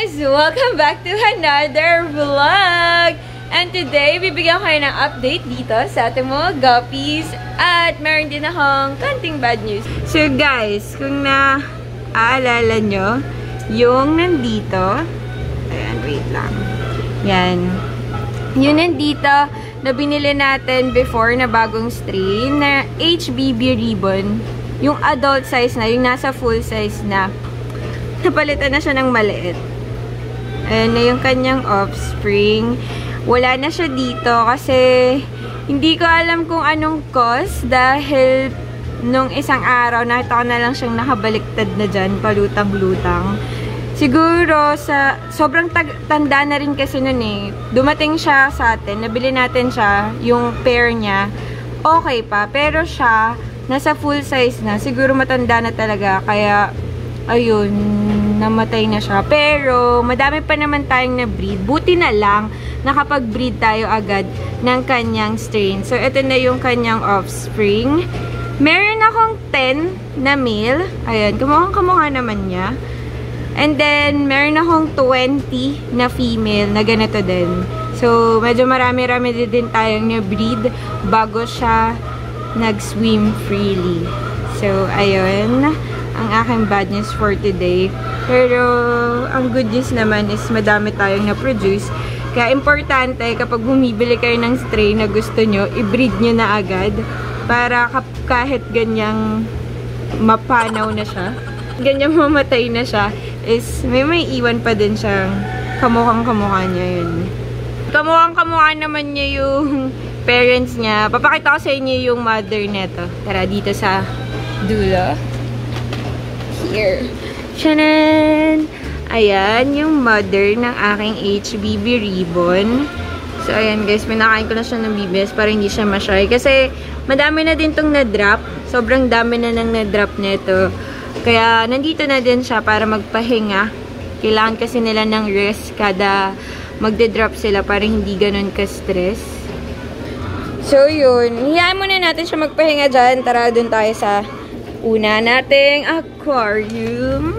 guys! Welcome back to another vlog! And today, bibigyan ko kayo ng update dito sa ating mga guppies. At meron din akong konting bad news. So guys, kung naaalala nyo, yung nandito, ayan, wait lang. Yan. Yung nandito, na binili natin before na bagong strain, na HBB ribbon. Yung adult size na, yung nasa full size na. Napalitan na siya ng maliit. Ayan na yung kanyang offspring. Wala na siya dito kasi hindi ko alam kung anong cause dahil nung isang araw nakita ko na lang siyang nakabaliktad na dyan, palutang-lutang. Siguro sa sobrang tanda na rin kasi nun eh. Dumating siya sa atin, nabili natin siya, yung pair niya. Okay pa, pero siya nasa full size na. Siguro matanda na talaga kaya ayun, namatay na siya. Pero, madami pa naman tayong na-breed. Buti na lang, nakapag-breed tayo agad ng kanyang strain. So, ito na yung kanyang offspring. Meron akong 10 na male. Ayan, kamukhang-kamukha naman niya. And then, meron akong 20 na female na ganito din. So, medyo marami-rami din tayong na-breed bago siya nag-swim freely. So, ayun ang aking bad news for today. Pero, ang good news naman is madami tayong na-produce. Kaya, importante, kapag bumibili kayo ng strain na gusto nyo, i-breed nyo na agad. Para kahit ganyang mapanaw na siya, ganyang mamatay na siya, is may iwan pa din siyang kamukhang-kamukha niya yun. Kamukhang-kamukha naman niya yung parents niya. Papakita ko sa inyo yung mother neto. Tara, dito sa dulo. Here. Shanan! Ayan, yung mother ng aking HBB ribbon. So, ayan guys, pinakain ko na siya ng BBS para hindi siya ma-shy. Kasi, madami na din tong na-drop. Sobrang dami na nang na-drop nito. Kaya, nandito na din siya para magpahinga. Kailangan kasi nila ng rest kada magde-drop sila para hindi ganun ka-stress. So, yun. Hiyaan muna natin siya magpahinga dyan. Tara, dun tayo sa una nating aquarium.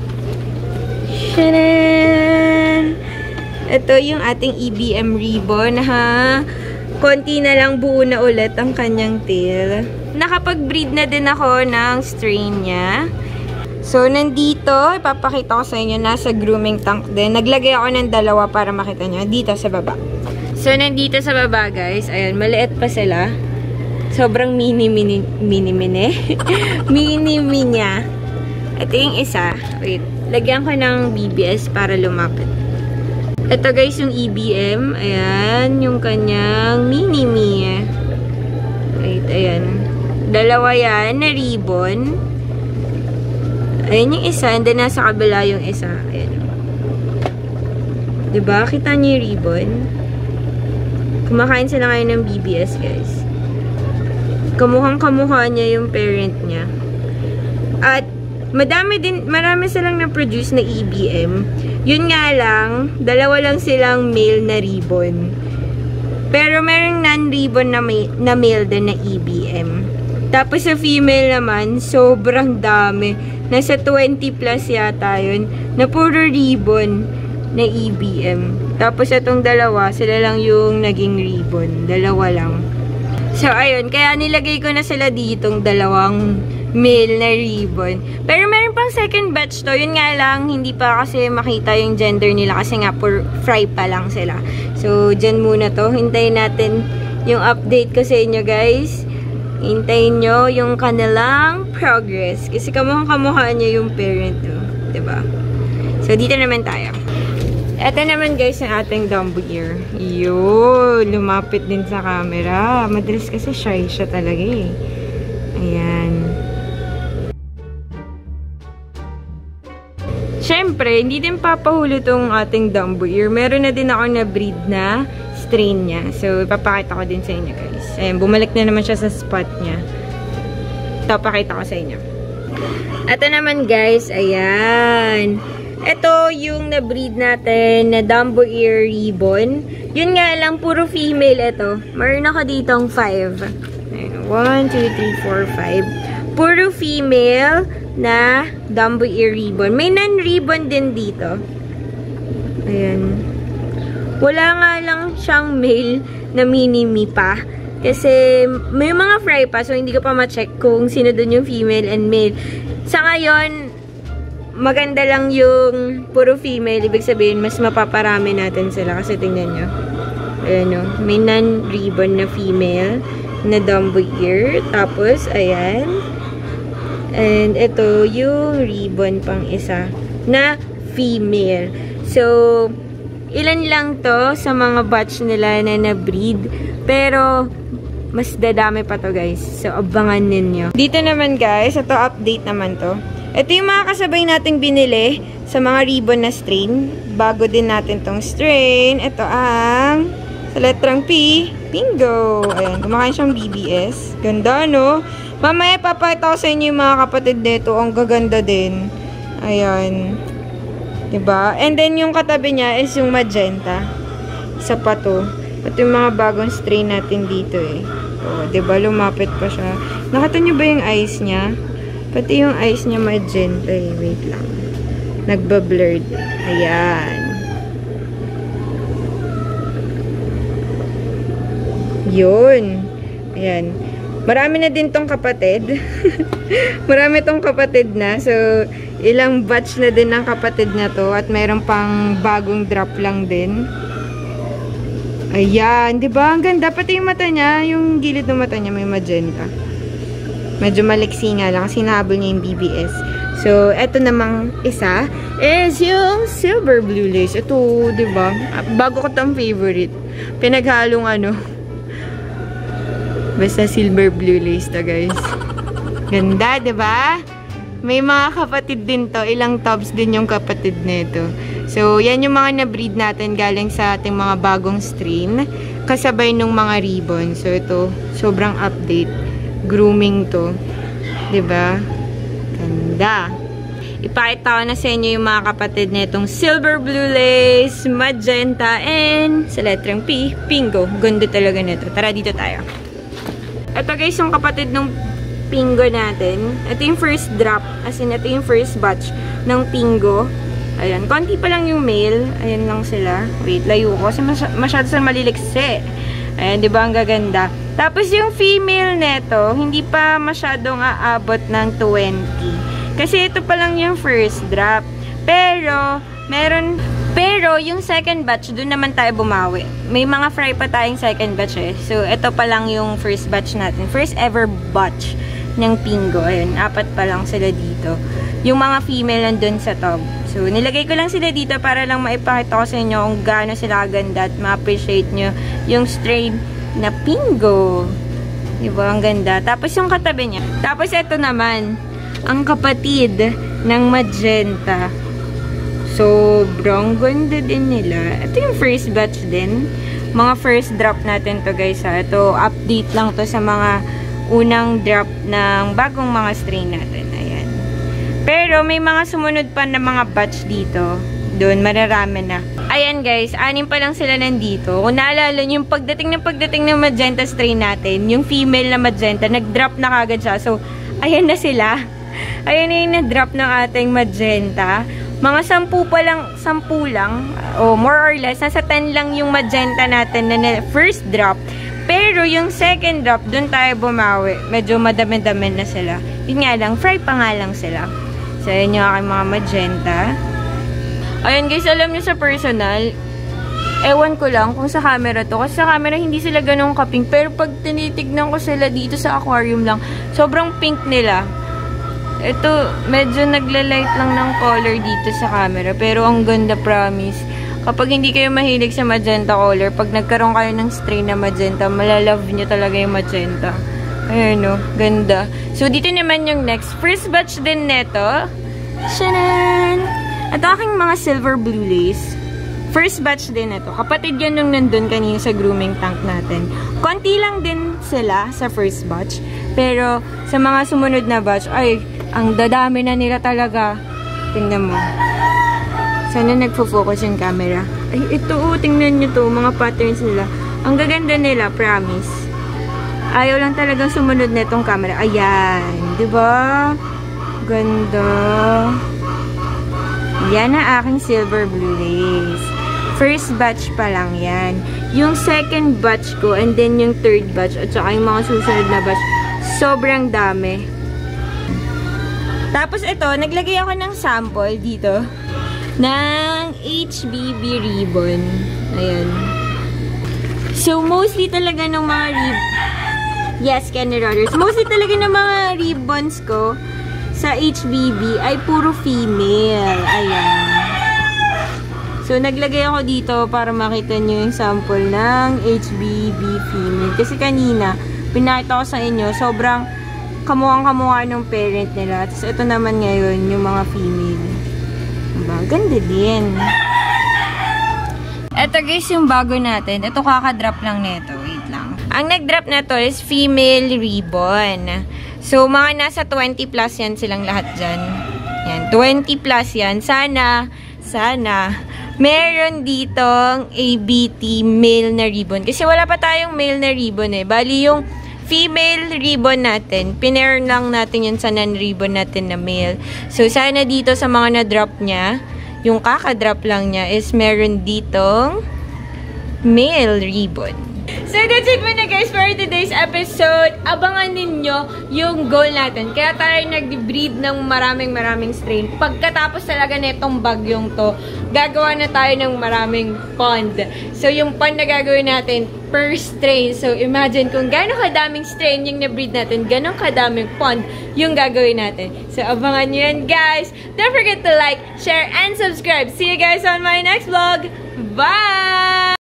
Shanan! Ito yung ating EBM ribbon, ha? Konti na lang, buo na ulit ang kanyang tail. Nakapag-breed na din ako ng strain niya. So, nandito, ipapakita ko sa inyo, nasa grooming tank din. Naglagay ako ng dalawa para makita nyo. Dito sa baba. So, nandito sa baba, guys. Ayan, maliit pa sila. Sobrang mini-mini niya. Ito yung isa. Wait. Lagyan ko ng BBS para lumapit. Ito guys yung EBM. Ayan. Yung kanyang mini-me. Wait. Ayan. Dalawa yan na ribbon. Ayan yung isa. And then nasa kabila yung isa. Ayan. Diba? Kita niyo yung ribbon? Kumakain sila ngayon ng BBS guys. Kamukhang-kamukha niya yung parent niya. At marami silang na-produce na EBM. Yun nga lang, dalawa lang silang male na ribbon. Pero merong non-ribbon na male din na EBM. Tapos sa female naman, sobrang dami. Nasa 20 plus yata yun, na puro ribbon na EBM. Tapos itong dalawa, sila lang yung naging ribbon. Dalawa lang. So, ayun. Kaya nilagay ko na sila ditong dalawang male na ribbon. Pero meron pang second batch to. Yun nga lang, hindi pa kasi makita yung gender nila kasi nga fry pa lang sila. So, dyan muna to. Hintayin natin yung update ko sa inyo, guys. Hintayin nyo yung kanilang progress. Kasi kamukha niya yung parent to. Diba? So, dito naman tayo. Ito naman guys ang ating Dumbo ear. Yun, lumapit din sa camera. Madalas kasi shy siya talaga eh. Ayan. Siyempre, hindi din papahulo tong ating Dumbo ear. Meron na din ako na breed na strain niya. So, ipapakita ko din sa inyo guys. Ayan, bumalik na naman siya sa spot niya. Ito, pakita ko sa inyo. Ito naman guys, ayan. Ito yung na-breed natin na Dumbo ear ribbon. Yun nga lang, puro female ito. Meron ako ditong 5. 1, 2, 3, 4, 5. Puro female na Dumbo ear ribbon. May non-ribbon din dito. Ayan. Wala nga lang siyang male na mini-me pa. Kasi may mga fry pa, so hindi ko pa ma-check kung sino dun yung female and male. Sa ngayon, maganda lang yung puro female. Ibig sabihin, mas mapaparami natin sila. Kasi tingnan nyo. Ayan o. May non-ribbon na female na Dumbo ear. Tapos, ayan. And ito, yung ribbon pang isa na female. So, ilan lang to sa mga batch nila na na-breed. Pero, mas dadami pa to guys. So, abangan ninyo. Dito naman guys, ito update naman to. Ito yung mga kasabay nating binili sa mga ribbon na strain. Bago din natin tong strain. Ito ang sa letrang P, Pingo. Ayan, kumakain siyang BBS. Ganda, no? Mamaya papakita ko sa inyo yung mga kapatid nito. Ang gaganda din. Ayan. Diba? And then, yung katabi niya is yung magenta. Isa pa to. Ito yung mga bagong strain natin dito eh. O, diba? Lumapit pa siya. Nakita niyo ba yung eyes niya? Pati yung eyes niya magenta eh. Wait lang. Nagba-blurred. Ayan. Yun. Ayan. Marami na din tong kapatid. Marami tong kapatid na. So, ilang batch na din ng kapatid na to. At mayroon pang bagong drop lang din. Ayan. Diba? Ang ganda. Pati yung mata niya. Yung gilid ng mata niya may magenta. Medyo maliksi nga lang. Kasi nahabol niya yung BBS. So, eto namang isa is yung silver blue lace. Ito, diba? Bago ko tong favorite. Pinaghalong ano. Basta silver blue lace to guys. Ganda, diba? May mga kapatid din to. Ilang tops din yung kapatid nito. So, yan yung mga na-breed natin galing sa ating mga bagong strain. Kasabay nung mga ribbon. So, ito, sobrang update. Grooming to. Diba? Ganda. Ipakita ko na sa inyo yung mga kapatid nitong silver blue lace, magenta, and sa letrang P, Pingo. Ganda talaga nito. Tara, dito tayo. Ito guys, yung kapatid ng Pingo natin. Ito yung first drop. As in, ito yung first batch ng Pingo. Ayan. Konti pa lang yung male. Ayan lang sila. Wait, layo ko. Kasi masyado sa maliliksi. Ayan, di ba? Ang gaganda. Tapos yung female neto, hindi pa masyadong aabot ng 20. Kasi ito pa lang yung first drop. Pero yung second batch, dun naman tayo bumawi. May mga fry pa tayong second batch eh. So, ito pa lang yung first batch natin. First ever batch ng Pingo. Ayun, 4 pa lang sila dito. Yung mga female nandun sa top. So, nilagay ko lang sila dito para lang maipakita ko sa inyo kung gaano sila ganda at ma-appreciate nyo yung strain na Pingo. Diba? Ang ganda. Tapos yung katabi niya. Tapos ito naman, ang kapatid ng magenta. Sobrang ganda din nila. Ito yung first batch din. Mga first drop natin to guys ha. Ito, update lang to sa mga unang drop ng bagong mga strain natin. Ayan. Pero may mga sumunod pa na mga batch dito. Doon, mararami na. Ayan guys, 6 pa lang sila nandito. Kung naalala nyo, yung pagdating ng magenta strain natin, yung female na magenta, nag-drop na kagad siya. So, ayan na sila. Ayan na yung na-drop ng ating magenta. Mga 10 lang, o more or less, nasa 10 lang yung magenta natin na first drop. Pero yung second drop, dun tayo bumawi. Medyo madami-dami na sila. Yun nga lang, fry pa nga lang sila. So, yun yung aking mga magenta. Ayun guys, alam nyo sa personal, ewan ko lang kung sa camera to. Kasi sa camera, hindi sila ganun kapink. Pero pag tinitignan ko sila dito sa aquarium lang, sobrang pink nila. Ito, medyo nagla-light lang ng color dito sa camera. Pero ang ganda, promise. Kapag hindi kayo mahilig sa magenta color, pag nagkaroon kayo ng strain na magenta, malalove nyo talaga yung magenta. Ayun o, ganda. So, dito naman yung next. First batch din neto. Shanan! Ito aking mga silver blue lace. First batch din ito. Kapatid yan nung nandun kanina sa grooming tank natin. Konti lang din sila sa first batch. Pero, sa mga sumunod na batch, ay, ang dadami na nila talaga. Tingnan mo. Sana nagfo-focus yung camera. Ay, ito, tingnan nyo to. Mga patterns nila. Ang gaganda nila, promise. Ayaw lang talagang sumunod na itong camera. Ayan. Diba? Ganda. Yan ang aking silver blue lace. First batch pa lang yan. Yung second batch ko, and then yung third batch, at saka yung mga susunod na batch, sobrang dami. Tapos ito, naglagay ako ng sample dito ng HBB ribbon. Ayan. So, mostly talaga ng mga yes, Kenny Rodders. Mostly talaga ng mga ribbons ko sa HBB ay puro female. Ayan. So, naglagay ako dito para makita nyo yung sample ng HBB female. Kasi kanina, pinakita ko sa inyo, sobrang kamukhang-kamukha ng parent nila. Tapos, ito naman ngayon, yung mga female. Diba? Ganda din. Ito guys, yung bago natin. Ito kakadrop lang nito. Wait lang. Ang nag-drop na to is female ribbon. So, mga nasa 20 plus yan silang lahat dyan. Yan, 20 plus yan. Sana, meron ditong ABT male na ribbon. Kasi wala pa tayong male na ribbon eh. Bali yung female ribbon natin, pinair lang natin yun sa non-ribbon natin na male. So, sana dito sa mga na-drop niya, yung kakadrop lang niya is meron ditong male ribbon. So, that's it muna guys for today's episode. Abangan ninyo yung goal natin. Kaya tayo nag-breed ng maraming strain. Pagkatapos talaga netong bagyong to, gagawa na tayo ng maraming pond. So, yung pond na gagawin natin per strain. So, imagine kung gano'ng kadaming strain yung na-breed natin, gano'ng kadaming pond yung gagawin natin. So, abangan nyo yan guys. Don't forget to like, share, and subscribe. See you guys on my next vlog. Bye!